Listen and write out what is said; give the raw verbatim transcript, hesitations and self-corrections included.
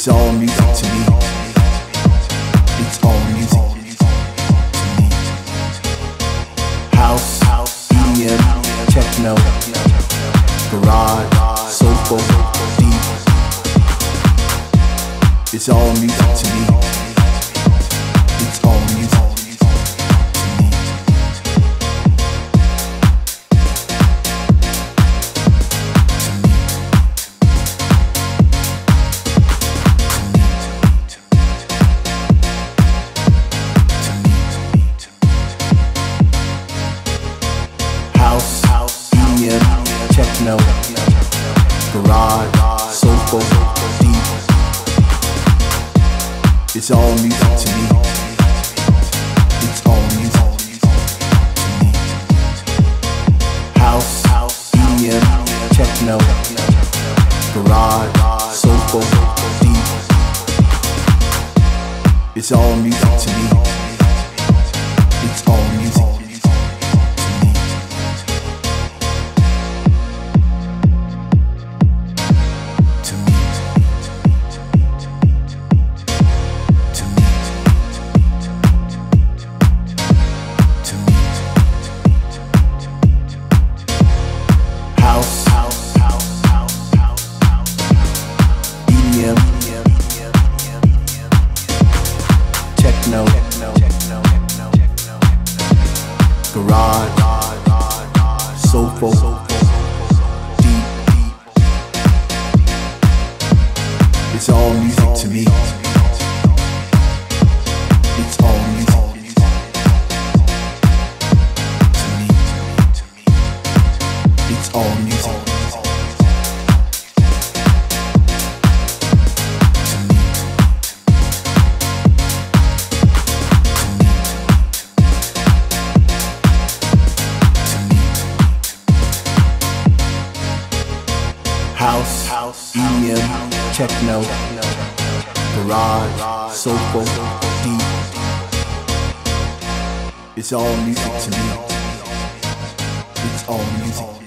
It's all music to me. It's all music to me. House, E D M, techno, garage, soulful, deep. It's all music to me. It's all music to me. Techno, garage, soulful, deep. It's all music to me. It's all music to me. House, E D M, techno, garage, soulful, deep. It's all music to me. It's all music. Techno, garage, soulful, deep. It's all music to me. It's all music to me. It's all music. House, E D M, techno, garage, soulful, deep. It's all music to me. It's all music.